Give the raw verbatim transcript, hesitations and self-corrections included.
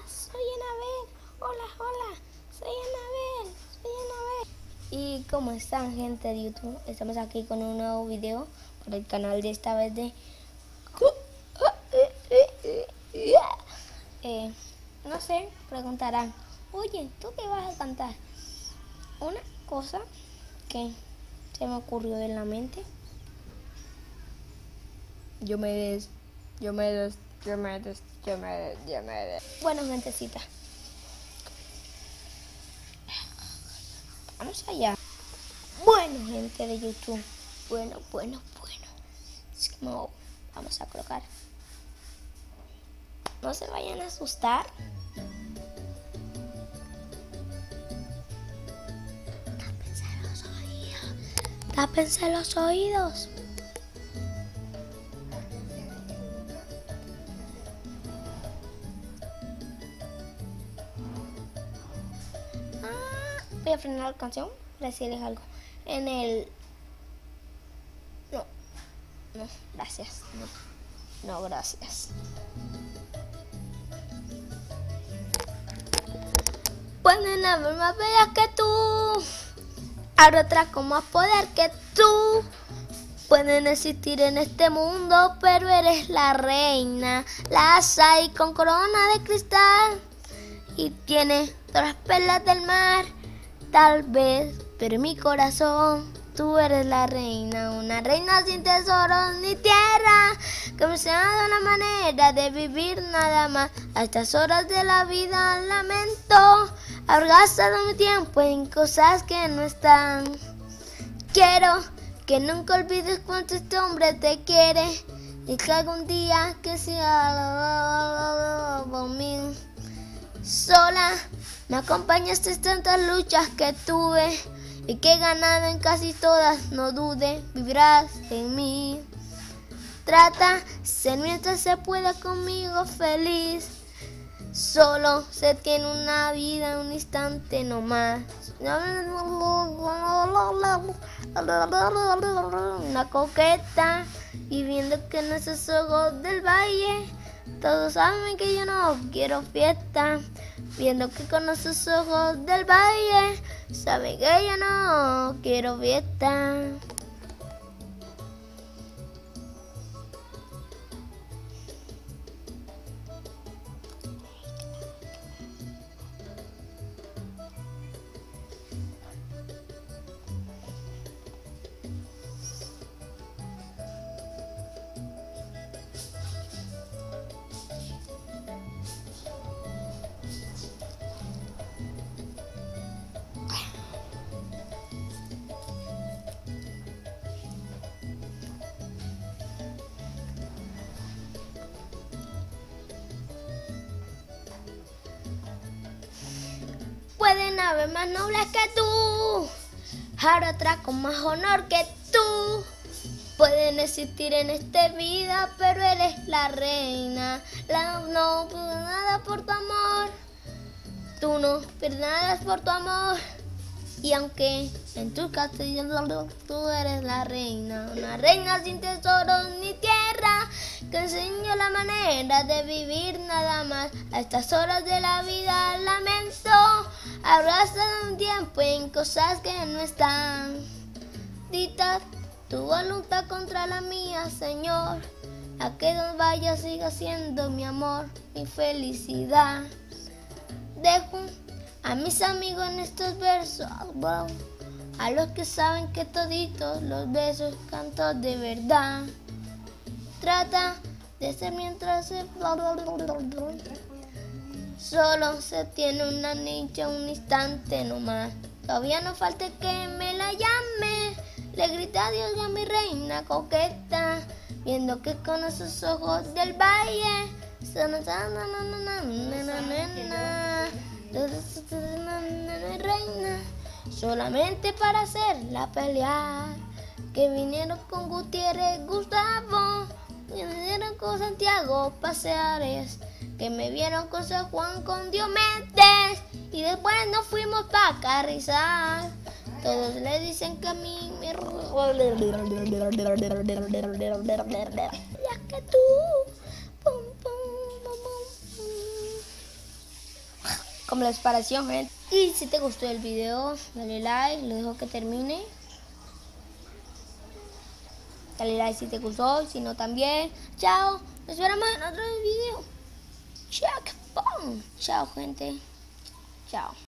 soy Anabel. Hola, hola, soy Anabel, soy Anabel. ¿Y cómo están, gente de YouTube? Estamos aquí con un nuevo video por el canal de esta vez de... Eh, no sé, preguntarán, oye, ¿tú qué vas a cantar? Una cosa que se me ocurrió en la mente. Yo me des, yo me des, yo me des, yo me des, yo me des. Bueno, gentecita, vamos allá. Bueno, gente de YouTube, bueno, bueno, bueno. Es como vamos a colocar. No se vayan a asustar. Tápense los oídos. Tápense los oídos. Ah, voy a frenar la canción para decirles algo. En el... No, no, gracias. No, no gracias. Pueden haber más bellas que tú, habrá otras con más poder que tú. Pueden existir en este mundo, pero eres la reina. Las hay con corona de cristal y tienes todas las perlas del mar. Tal vez, pero en mi corazón tú eres la reina. Una reina sin tesoros ni tierra, que me sea de una manera de vivir nada más. A estas horas de la vida lamento haber gastado mi tiempo en cosas que no están. Quiero que nunca olvides cuánto este hombre te quiere y que algún día que sea por mí. Sola me acompañaste en tantas luchas que tuve y que he ganado en casi todas. No dudes, vivirás en mí. Trata ser mientras se pueda conmigo feliz. Solo se tiene una vida, un instante no más. Una coqueta y viendo que en esos ojos del valle todos saben que yo no quiero fiesta. Viendo que con esos ojos del valle saben que yo no quiero fiesta. Pueden haber más nobles que tú, habrá otras con más honor que tú. Pueden existir en esta vida, pero eres la reina. La, no pierdes nada por tu amor, tú no pierdes nada por tu amor. Y aunque en tu castillo tú eres la reina, una reina sin tesoros ni tierra, que enseñó la manera de vivir nada más. A estas horas de la vida lamento haber gastado un tiempo en cosas que no están. Dicta tu voluntad contra la mía, Señor. A que donde vaya siga siendo mi amor, mi felicidad. Dejo a mis amigos en estos versos, wow, a los que saben que toditos los besos canto de verdad. Trata de ser mientras se... Solo se tiene una nicha, un instante nomás. Todavía no falta que me la llame. Le grita adiós a mi reina coqueta, viendo que con esos ojos del valle reina, solamente para hacerla pelear. Que vinieron con Gutiérrez Gustavo, que vinieron con Santiago Paseares, que me vieron con San Juan con Diomedes, y después nos fuimos pa' Carrizal. Todos le dicen que a mí me... Ya que tú... Pum, pum, pum, pum. como la separación, gente. Y si te gustó el video, dale like, lo dejo que termine. Dale like si te gustó, si no también. Chao, nos vemos en otro video. Chao, chao gente. Chao.